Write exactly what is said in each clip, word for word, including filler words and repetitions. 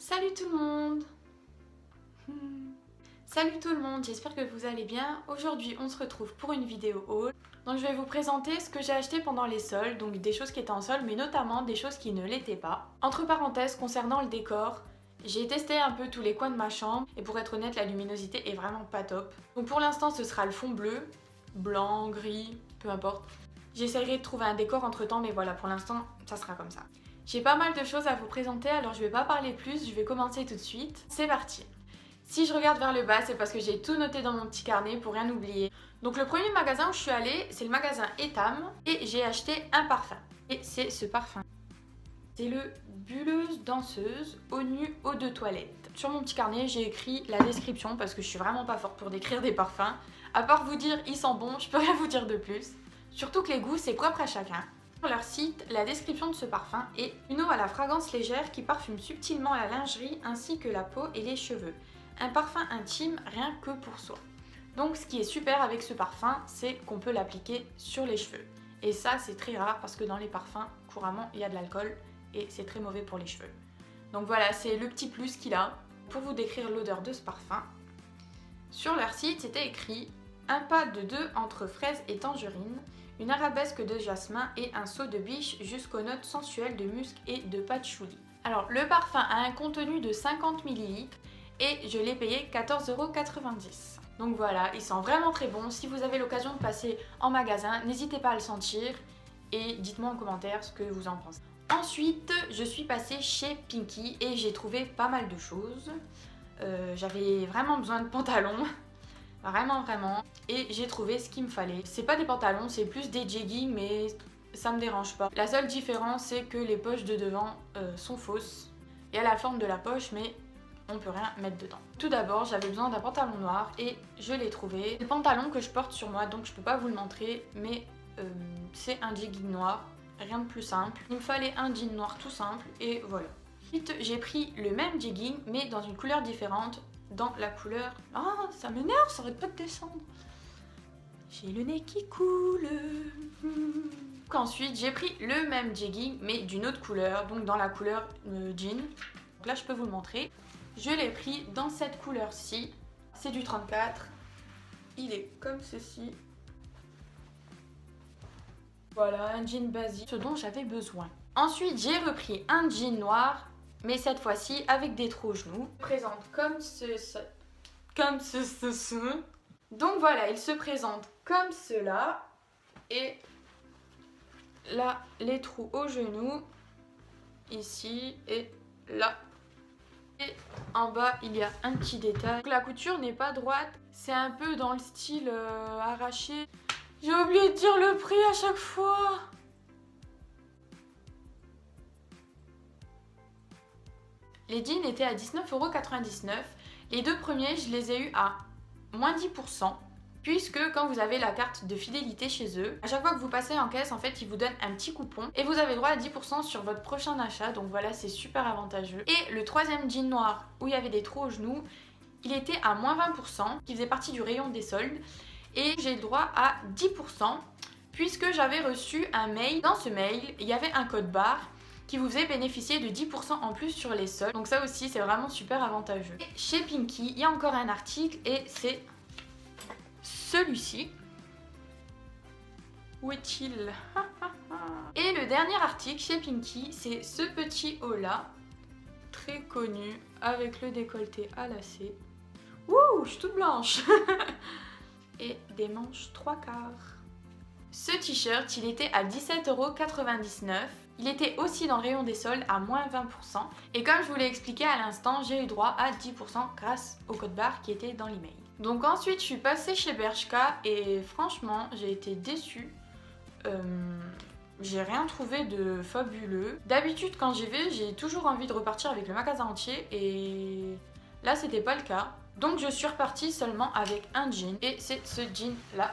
Salut tout le monde. Salut tout le monde, j'espère que vous allez bien. Aujourd'hui on se retrouve pour une vidéo haul. Donc je vais vous présenter ce que j'ai acheté pendant les soldes, donc des choses qui étaient en solde mais notamment des choses qui ne l'étaient pas. Entre parenthèses, concernant le décor, j'ai testé un peu tous les coins de ma chambre et pour être honnête la luminosité est vraiment pas top. Donc pour l'instant ce sera le fond bleu, blanc, gris, peu importe. J'essaierai de trouver un décor entre temps mais voilà, pour l'instant ça sera comme ça. J'ai pas mal de choses à vous présenter alors je vais pas parler plus, je vais commencer tout de suite. C'est parti. Si je regarde vers le bas, c'est parce que j'ai tout noté dans mon petit carnet pour rien oublier. Donc le premier magasin où je suis allée, c'est le magasin Etam et j'ai acheté un parfum. Et c'est ce parfum. C'est le Bulleuse Danseuse Eau Nue Eau de Toilette. Sur mon petit carnet, j'ai écrit la description parce que je suis vraiment pas forte pour décrire des parfums. À part vous dire il sent bon, je peux rien vous dire de plus. Surtout que les goûts, c'est propre à chacun. Sur leur site, la description de ce parfum est une eau à la fragrance légère qui parfume subtilement la lingerie ainsi que la peau et les cheveux. Un parfum intime rien que pour soi. Donc ce qui est super avec ce parfum, c'est qu'on peut l'appliquer sur les cheveux. Et ça c'est très rare parce que dans les parfums, couramment il y a de l'alcool et c'est très mauvais pour les cheveux. Donc voilà, c'est le petit plus qu'il a pour vous décrire l'odeur de ce parfum. Sur leur site, c'était écrit un pas de deux entre fraise et tangerine, une arabesque de jasmin et un saut de biche jusqu'aux notes sensuelles de musc et de patchouli. Alors le parfum a un contenu de cinquante millilitres et je l'ai payé quatorze euros quatre-vingt-dix. Donc voilà, il sent vraiment très bon. Si vous avez l'occasion de passer en magasin, n'hésitez pas à le sentir et dites-moi en commentaire ce que vous en pensez. Ensuite, je suis passée chez Pinky et j'ai trouvé pas mal de choses. Euh, J'avais vraiment besoin de pantalons, vraiment vraiment, et j'ai trouvé ce qu'il me fallait. C'est pas des pantalons, c'est plus des jeggings, mais ça me dérange pas. La seule différence, c'est que les poches de devant euh, sont fausses. Il y a la forme de la poche, mais on peut rien mettre dedans. Tout d'abord, j'avais besoin d'un pantalon noir et je l'ai trouvé. C'est le pantalon que je porte sur moi, donc je peux pas vous le montrer, mais euh, c'est un jegging noir, rien de plus simple. Il me fallait un jean noir tout simple et voilà. Ensuite, j'ai pris le même jegging, mais dans une couleur différente, dans la couleur... Ah, oh, ça m'énerve, ça arrête pas de descendre. J'ai le nez qui coule. Donc ensuite, j'ai pris le même jegging, mais d'une autre couleur, donc dans la couleur euh, jean. Donc là, je peux vous le montrer. Je l'ai pris dans cette couleur-ci, c'est du trente-quatre, il est comme ceci. Voilà, un jean basique, ce dont j'avais besoin. Ensuite, j'ai repris un jean noir, mais cette fois-ci avec des trous aux genoux. Il se présente comme ce, ce comme ce, ce, ce. Donc voilà, il se présente comme cela. Et là, les trous aux genoux, ici et là. Et en bas, il y a un petit détail. Donc, la couture n'est pas droite, c'est un peu dans le style euh, arraché. J'ai oublié de dire le prix à chaque fois. Les jeans étaient à dix-neuf euros quatre-vingt-dix-neuf. Les deux premiers, je les ai eus à moins dix pour cent. Puisque quand vous avez la carte de fidélité chez eux, à chaque fois que vous passez en caisse, en fait, ils vous donnent un petit coupon et vous avez droit à dix pour cent sur votre prochain achat. Donc voilà, c'est super avantageux. Et le troisième jean noir où il y avait des trous aux genoux, il était à moins vingt pour cent, qui faisait partie du rayon des soldes. Et j'ai le droit à dix pour cent puisque j'avais reçu un mail. Dans ce mail, il y avait un code barre qui vous faisait bénéficier de dix pour cent en plus sur les soldes. Donc ça aussi, c'est vraiment super avantageux. Et chez Pinky, il y a encore un article et c'est... celui-ci. Où est-il? Et le dernier article chez Pinky, c'est ce petit haut là, très connu, avec le décolleté à lacets. Ouh, je suis toute blanche. Et des manches trois quarts. Ce t-shirt, il était à dix-sept euros quatre-vingt-dix-neuf. Il était aussi dans le rayon des soldes à moins vingt pour cent. Et comme je vous l'ai expliqué à l'instant, j'ai eu droit à dix pour cent grâce au code barre qui était dans l'email. Donc ensuite, je suis passée chez Bershka et franchement, j'ai été déçue. Euh, j'ai rien trouvé de fabuleux. D'habitude, quand j'y vais, j'ai toujours envie de repartir avec le magasin entier et là, c'était pas le cas. Donc je suis repartie seulement avec un jean et c'est ce jean là.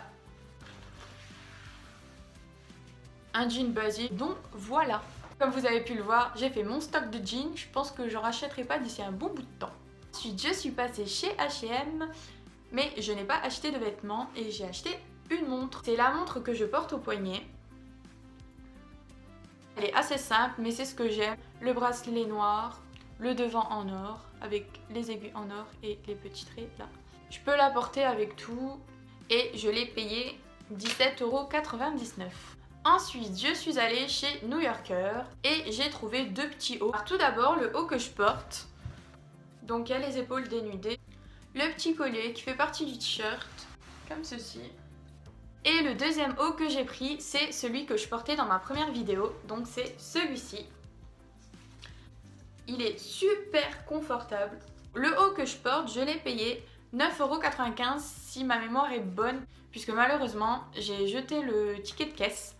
Un jean basique, donc voilà. Comme vous avez pu le voir, j'ai fait mon stock de jeans. Je pense que j'en rachèterai pas d'ici un bon bout de temps. Ensuite, je suis passée chez H et M. Mais je n'ai pas acheté de vêtements et j'ai acheté une montre. C'est la montre que je porte au poignet. Elle est assez simple mais c'est ce que j'aime. Le bracelet noir, le devant en or avec les aiguilles en or et les petits traits là. Je peux la porter avec tout et je l'ai payé dix-sept euros quatre-vingt-dix-neuf. Ensuite, je suis allée chez New Yorker et j'ai trouvé deux petits hauts. Alors, tout d'abord, le haut que je porte, donc il y a les épaules dénudées, le petit collier qui fait partie du t-shirt, comme ceci. Et le deuxième haut que j'ai pris, c'est celui que je portais dans ma première vidéo, donc c'est celui-ci. Il est super confortable. Le haut que je porte, je l'ai payé neuf euros quatre-vingt-quinze si ma mémoire est bonne, puisque malheureusement, j'ai jeté le ticket de caisse.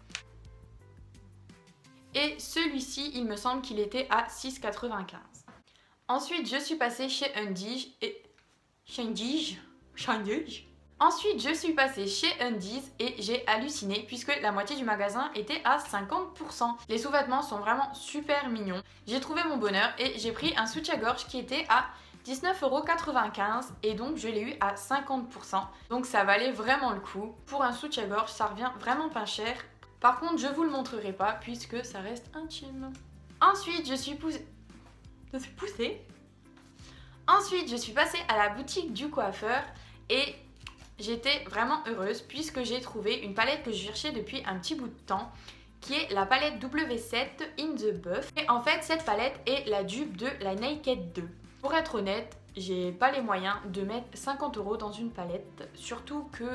Et celui-ci, il me semble qu'il était à six euros quatre-vingt-quinze. Ensuite, je suis passée chez Undies et... Undies Undies Ensuite, je suis passée chez Undies et j'ai halluciné puisque la moitié du magasin était à cinquante pour cent. Les sous-vêtements sont vraiment super mignons. J'ai trouvé mon bonheur et j'ai pris un soutien-gorge qui était à dix-neuf euros quatre-vingt-quinze et donc je l'ai eu à cinquante pour cent. Donc ça valait vraiment le coup. Pour un soutien-gorge, ça revient vraiment pas cher. Par contre, je vous le montrerai pas puisque ça reste intime. Ensuite, je suis poussée... Je suis poussée. Ensuite, je suis passée à la boutique du coiffeur et j'étais vraiment heureuse puisque j'ai trouvé une palette que je cherchais depuis un petit bout de temps qui est la palette W sept In The Buff. Et en fait, cette palette est la dupe de la Naked deux. Pour être honnête, j'ai pas les moyens de mettre cinquante euros dans une palette, surtout que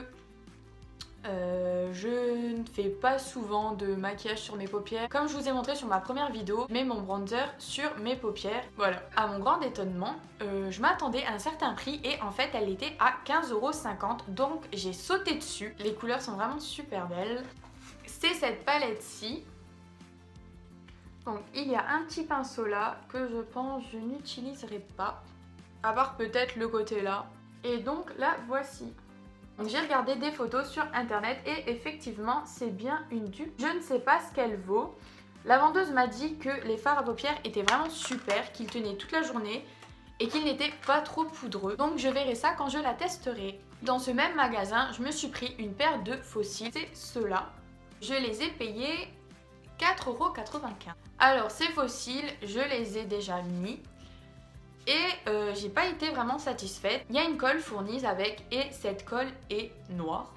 euh, je ne fais pas souvent de maquillage sur mes paupières. Comme je vous ai montré sur ma première vidéo, je mets mon bronzer sur mes paupières. Voilà. À mon grand étonnement, euh, je m'attendais à un certain prix et en fait elle était à quinze euros cinquante, donc j'ai sauté dessus. Les couleurs sont vraiment super belles. C'est cette palette-ci. Donc il y a un petit pinceau là que je pense je n'utiliserai pas, à part peut-être le côté là. Et donc la voici. J'ai regardé des photos sur internet et effectivement c'est bien une dupe. Je ne sais pas ce qu'elle vaut. La vendeuse m'a dit que les fards à paupières étaient vraiment super, qu'ils tenaient toute la journée et qu'ils n'étaient pas trop poudreux. Donc je verrai ça quand je la testerai. Dans ce même magasin, je me suis pris une paire de faux cils. C'est ceux-là. Je les ai payés quatre euros quatre-vingt-quinze. Alors ces faux cils, je les ai déjà mis. Et euh, j'ai pas été vraiment satisfaite. Il y a une colle fournie avec et cette colle est noire.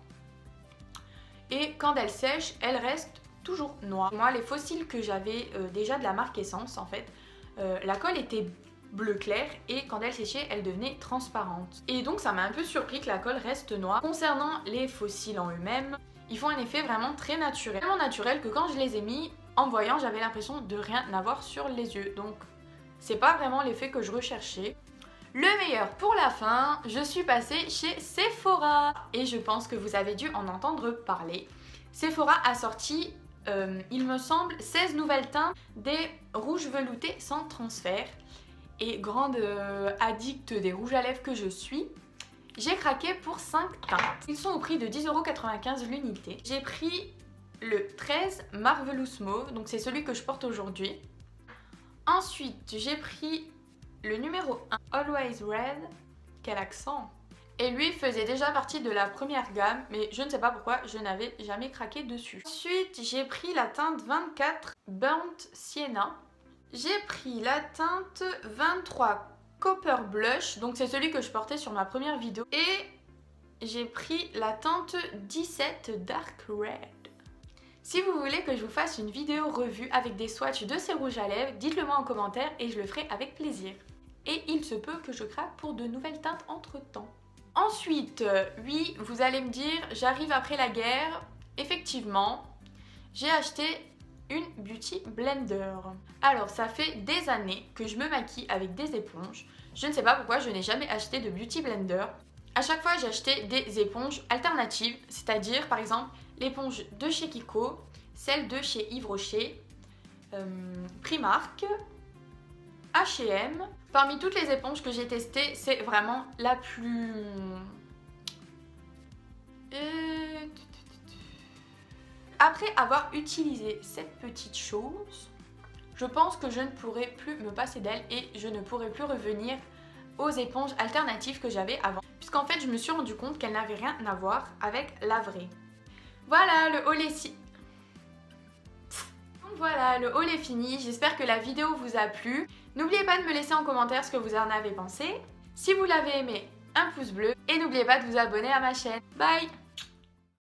Et quand elle sèche, elle reste toujours noire. Moi, les faux cils que j'avais euh, déjà de la marque Essence, en fait, euh, la colle était bleu clair et quand elle séchait, elle devenait transparente. Et donc ça m'a un peu surpris que la colle reste noire. Concernant les faux cils en eux-mêmes, ils font un effet vraiment très naturel. Tellement naturel que quand je les ai mis, en me voyant, j'avais l'impression de rien avoir sur les yeux. Donc c'est pas vraiment l'effet que je recherchais. Le meilleur pour la fin, je suis passée chez Sephora. Et je pense que vous avez dû en entendre parler. Sephora a sorti, euh, il me semble, seize nouvelles teintes des rouges veloutés sans transfert. Et grande euh, addict des rouges à lèvres que je suis, j'ai craqué pour cinq teintes. Ils sont au prix de dix euros quatre-vingt-quinze l'unité. J'ai pris le treize Marvelous Mauve, donc c'est celui que je porte aujourd'hui. Ensuite, j'ai pris le numéro un, Always Red. Quel accent! Et lui faisait déjà partie de la première gamme, mais je ne sais pas pourquoi je n'avais jamais craqué dessus. Ensuite, j'ai pris la teinte vingt-quatre Burnt Sienna. J'ai pris la teinte vingt-trois Copper Blush, donc c'est celui que je portais sur ma première vidéo. Et j'ai pris la teinte dix-sept Dark Red. Si vous voulez que je vous fasse une vidéo revue avec des swatchs de ces rouges à lèvres, dites-le moi en commentaire et je le ferai avec plaisir. Et il se peut que je craque pour de nouvelles teintes entre temps. Ensuite, euh, oui, vous allez me dire, j'arrive après la guerre. Effectivement, j'ai acheté une Beauty Blender. Alors, ça fait des années que je me maquille avec des éponges. Je ne sais pas pourquoi je n'ai jamais acheté de Beauty Blender. À chaque fois, j'ai acheté des éponges alternatives, c'est-à-dire, par exemple, l'éponge de chez Kiko, celle de chez Yves Rocher, euh, Primark, H et M. Parmi toutes les éponges que j'ai testées, c'est vraiment la plus... Euh... Après avoir utilisé cette petite chose, je pense que je ne pourrai plus me passer d'elle et je ne pourrai plus revenir aux éponges alternatives que j'avais avant. Puisqu'en fait, je me suis rendu compte qu'elles n'avaient rien à voir avec la vraie. Voilà, le haul est si... voilà, le haul est fini, j'espère que la vidéo vous a plu. N'oubliez pas de me laisser en commentaire ce que vous en avez pensé. Si vous l'avez aimé, un pouce bleu et n'oubliez pas de vous abonner à ma chaîne. Bye!